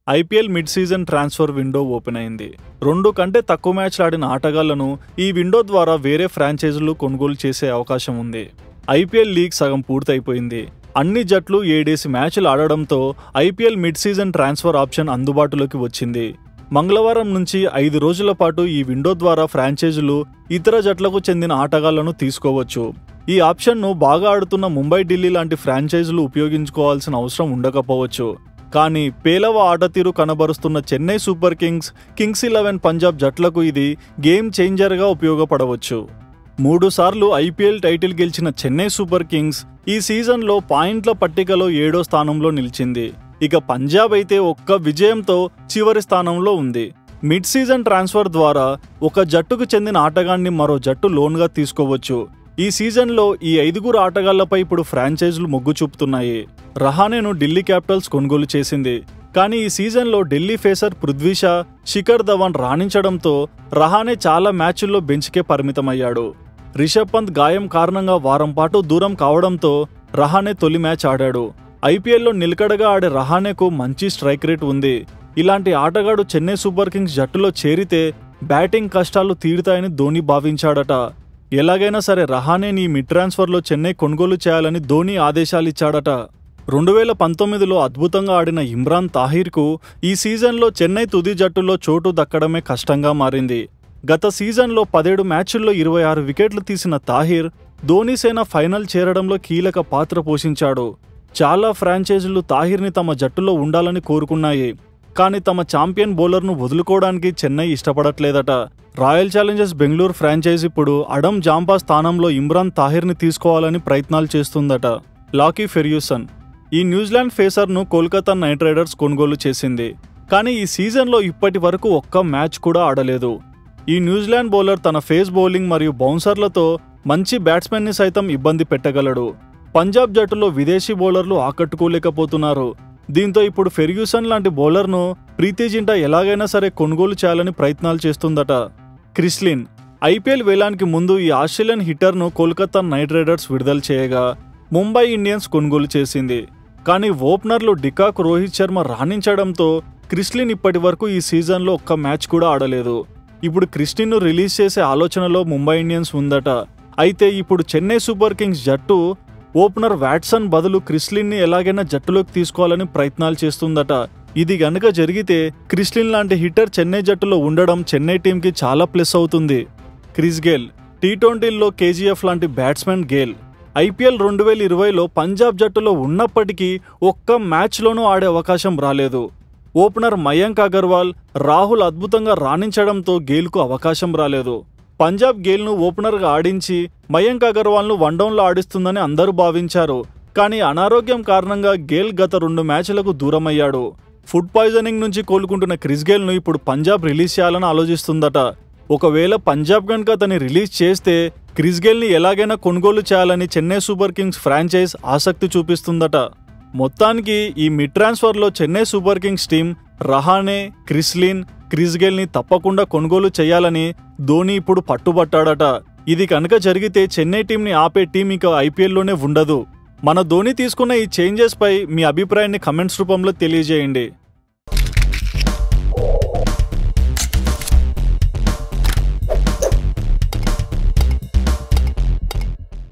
IPL mid season transfer window open అయింది. 2 కంటే తక్కువ మ్యాచ్లు ఆడిన ఆటగాళ్లను ఈ విండో ద్వారా వేరే ఫ్రాంచైజీలు కొనుగోలు చేసే అవకాశం ఉంది. ఐపీఎల్ లీగ్ సగం పూర్తయిపోయింది. అన్ని జట్లు 7 మ్యాచ్లు ఆడడంతో IPL mid season transfer option అందుబాటులోకి వచ్చింది. మంగళవారం నుంచి 5 రోజుల పాటు ఈ విండో ద్వారా ఫ్రాంచైజీలు ఇతర జట్లకు చెందిన ఆటగాళ్లను తీసుకోవచ్చు. ఈ ఆప్షన్ను బాగా ఆడుతున్న ముంబై, ఢిల్లీ లాంటి ఫ్రాంచైజీలు ఉపయోగించుకోవాల్సిన అవసరం ఉండకపోవచ్చు. కానీ పేలవ ఆటతీరు కనబరుస్తున్న Chennai Super Kings, Kings 11 Punjab జట్లకు ఇది గేమ్ చేంజర్గా ఉపయోగపడవచ్చు. 3 సార్లు ఐపీఎల్ టైటిల్ గెలిచిన చెన్నై సూపర్ కింగ్స్ ఈ సీజన్లో పాయింట్ల పట్టికలో 7వ స్థానంలో నిలిచింది. ఇక పంజాబ్ అయితే ఒక్క విజయంతో చివరి స్థానంలో ఉంది. మిడ్ సీజన్ ట్రాన్స్ఫర్ ద్వారా ఒక జట్టుకు చెందిన ఆటగాన్ని మరో జట్టు లోన్గా తీసుకోవచ్చు. ఈ సీజన్లో ఈ 5 ఆటగాళ్లపై ఇప్పుడు ఫ్రాంచైజీలు మొగ్గు చూపుతున్నాయి. రహానేను ఢిల్లీ క్యాపిటల్స్ కొనుగోలు చేసింది. కానీ ఈ సీజన్లో ఢిల్లీ ఫేసర్ పృథ్వీ షా, శిఖర్ ధవన్ రాణించడంతో రహానే చాలా మ్యాచ్ల్లో బెంచ్కే పరిమితమయ్యాడు. రిషబ్ పంత్ గాయం కారణంగా వారం పాటు దూరం కావడంతో రహానే తొలి మ్యాచ్ ఆడాడు. ఐపీఎల్లో నిలకడగా ఆడే రహానేకు మంచి స్ట్రైక్ రేట్ ఉంది. ఇలాంటి ఆటగాడు చెన్నై సూపర్ కింగ్స్ జట్టులో చేరితే బ్యాటింగ్ కష్టాలు తీరుతాయని ధోని భావించాడట. ఎలాగైనా సరే రహానేని మిడ్ ట్రాన్స్ఫర్లో చెన్నై కొనుగోలు చేయాలని ధోని ఆదేశాలిచ్చాడట. 2019లో అద్భుతంగా ఆడిన ఇమ్రాన్ తాహిర్కు ఈ సీజన్లో చెన్నై తుది జట్టులో చోటు దక్కడమే కష్టంగా మారింది. గత సీజన్లో 17 మ్యాచ్ల్లో 26 వికెట్లు తీసిన తాహిర్ ధోని సేన ఫైనల్ చేరడంలో కీలక పాత్ర పోషించాడు. చాలా ఫ్రాంచైజీలు తాహిర్ని తమ జట్టులో ఉండాలని కోరుకున్నాయి. కానీ తమ ఛాంపియన్ బౌలర్ను వదులుకోవడానికి చెన్నై ఇష్టపడట్లేదట. రాయల్ ఛాలెంజర్స్ బెంగళూరు ఫ్రాంచైజీ ఇప్పుడు అడమ్ జాంపా స్థానంలో ఇమ్రాన్ తాహిర్ని తీసుకోవాలని ప్రయత్నాలు చేస్తుందట. లాకీ ఫెర్గ్యూసన్ ఈ న్యూజిలాండ్ ఫేసర్ను కోల్కతా నైట్ రైడర్స్ కొనుగోలు చేసింది. కానీ ఈ సీజన్లో ఇప్పటి వరకు ఒక్క మ్యాచ్ కూడా ఆడలేదు. ఈ న్యూజిలాండ్ బౌలర్ తన ఫేస్ బౌలింగ్ మరియు బౌన్సర్లతో మంచి బ్యాట్స్మెన్ని సైతం ఇబ్బంది పెట్టగలడు. పంజాబ్ జట్టులో విదేశీ బౌలర్లు ఆకట్టుకోలేకపోతున్నారు. దీంతో ఇప్పుడు ఫెర్గ్యూసన్ లాంటి బౌలర్ను ప్రీతి జింటా ఎలాగైనా సరే కొనుగోలు చేయాలని ప్రయత్నాలు చేస్తుందట. క్రిస్ లిన్ ఐపీఎల్ వేలానికి ముందు ఈ ఆస్ట్రేలియన్ హిట్టర్ను కోల్కతా నైట్ రైడర్స్ విడుదల చేయగా ముంబై ఇండియన్స్ కొనుగోలు చేసింది. కానీ ఓపెనర్లు డికాక్, రోహిత్ శర్మ రాణించడంతో క్రిస్ లిన్ ఇప్పటి వరకు ఈ సీజన్లో ఒక్క మ్యాచ్ కూడా ఆడలేదు. ఇప్పుడు క్రిస్ లిన్ను రిలీజ్ చేసే ఆలోచనలో ముంబై ఇండియన్స్ ఉందట. అయితే ఇప్పుడు చెన్నై సూపర్ కింగ్స్ జట్టు ఓపెనర్ వాట్సన్ బదులు క్రిస్ లిన్ని ఎలాగైనా జట్టులోకి తీసుకోవాలని ప్రయత్నాలు చేస్తుందట. ఇది గనుక జరిగితే క్రిస్ లిన్ లాంటి హిట్టర్ చెన్నై జట్టులో ఉండడం చెన్నై టీంకి చాలా ప్లస్ అవుతుంది. క్రిస్ గేల్ టీ20లో కేజీఎఫ్ లాంటి బ్యాట్స్మెన్ గేల్ ఐపీఎల్ 2020లో పంజాబ్ జట్టులో ఉన్నప్పటికీ ఒక్క మ్యాచ్లోనూ ఆడే అవకాశం రాలేదు. ఓపెనర్ మయాంక్ అగర్వాల్, రాహుల్ అద్భుతంగా రాణించడంతో గేల్కు అవకాశం రాలేదు. పంజాబ్ గేల్ను ఓపెనర్గా ఆడించి మయాంక్ అగర్వాల్ను వన్డౌన్లో ఆడిస్తుందని అందరూ భావించారు. కానీ అనారోగ్యం కారణంగా గేల్ గత 2 మ్యాచ్లకు దూరమయ్యాడు. ఫుడ్ పాయిజనింగ్ నుంచి కోలుకుంటున్న క్రిస్ గేల్ను ఇప్పుడు పంజాబ్ రిలీజ్ చేయాలని ఆలోచిస్తుందట. ఒకవేళ పంజాబ్ కనుక అతన్ని రిలీజ్ చేస్తే క్రిస్ గేల్ని ఎలాగైనా కొనుగోలు చేయాలని చెన్నై సూపర్ కింగ్స్ ఫ్రాంచైజ్ ఆసక్తి చూపిస్తుందట. మొత్తానికి ఈ మిడ్ ట్రాన్స్ఫర్లో Chennai Super Kings team Rahane, Chris Lynn, Chris గేల్ని తప్పకుండా కొనుగోలు చేయాలని ధోని ఇప్పుడు పట్టుబట్టాడట. ఇది కనుక జరిగితే చెన్నై టీంని ఆపే టీం ఇక ఐపీఎల్లోనే ఉండదు. మన ధోని తీసుకున్న ఈ చేంజెస్ పై మీ అభిప్రాయాన్ని కమెంట్స్ రూపంలో తెలియజేయండి.